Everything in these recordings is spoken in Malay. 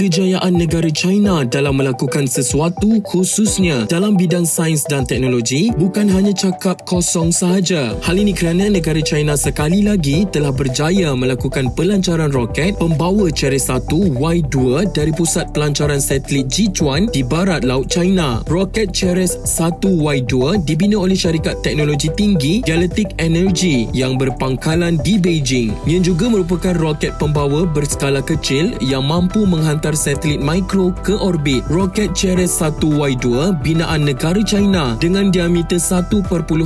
kejayaan negara China dalam melakukan sesuatu khususnya dalam bidang sains dan teknologi bukan hanya cakap kosong sahaja. Hal ini kerana negara China sekali lagi telah berjaya melakukan pelancaran roket pembawa Ceres 1 Y2 dari pusat pelancaran satelit Jichuan di barat laut China. Roket Ceres 1 Y2 dibina oleh syarikat teknologi tinggi Galactic Energy yang berpangkalan di Beijing. Ia juga merupakan roket pembawa berskala kecil yang mampu menghantar satelit mikro ke orbit. Roket Ceres 1 Y2 binaan negara China dengan diameter 1.4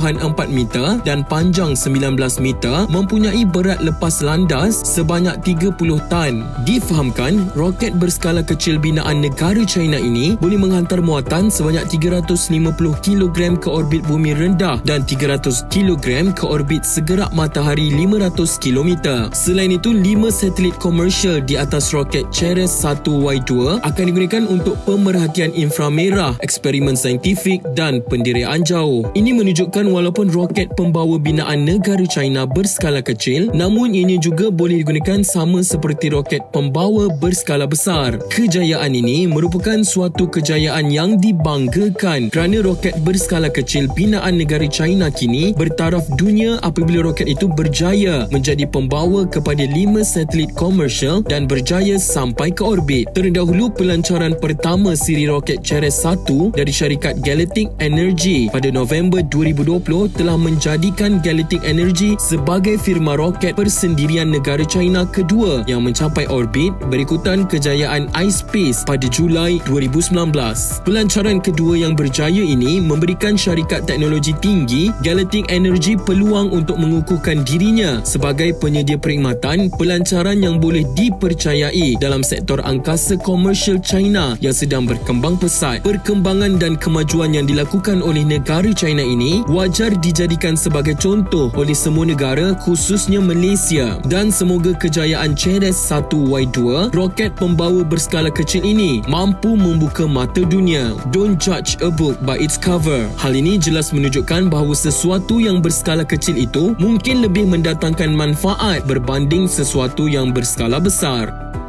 meter dan panjang 19 meter mempunyai berat lepas landas sebanyak 30 tan. Difahamkan, roket berskala kecil binaan negara China ini boleh menghantar muatan sebanyak 350 kg ke orbit bumi rendah dan 300 kg ke orbit segerak matahari 500 km. Selain itu, 5 satelit komersial di atas roket Ceres 1 Y2 akan digunakan untuk pemerhatian inframerah, eksperimen saintifik dan penderaan jauh. Ini menunjukkan walaupun roket pembawa binaan negara China berskala kecil, namun ini juga boleh digunakan sama seperti roket pembawa berskala besar. Kejayaan ini merupakan suatu kejayaan yang dibanggakan kerana roket berskala kecil binaan negara China kini bertaraf dunia apabila roket itu berjaya menjadi pembawa kepada 5 satelit komersial dan berjaya sampai ke orbit. Terdahulu, pelancaran pertama siri roket Ceres 1 dari syarikat Galactic Energy pada November 2020 telah menjadikan Galactic Energy sebagai firma roket persendirian negara China kedua yang mencapai orbit berikutan kejayaan iSpace pada Julai 2019. Pelancaran kedua yang berjaya ini memberikan syarikat teknologi tinggi Galactic Energy peluang untuk mengukuhkan dirinya sebagai penyedia perkhidmatan pelancaran yang boleh dipercayai dalam sektor angkasa komersial China yang sedang berkembang pesat. Perkembangan dan kemajuan yang dilakukan oleh negara China ini wajar dijadikan sebagai contoh oleh semua negara, khususnya Malaysia, dan semoga kejayaan Ceres 1 Y2 roket pembawa berskala kecil ini mampu membuka mata dunia. Don't judge a book by its cover. Hal ini jelas menunjukkan bahawa sesuatu yang berskala kecil itu mungkin lebih mendatangkan manfaat berbanding sesuatu yang berskala besar.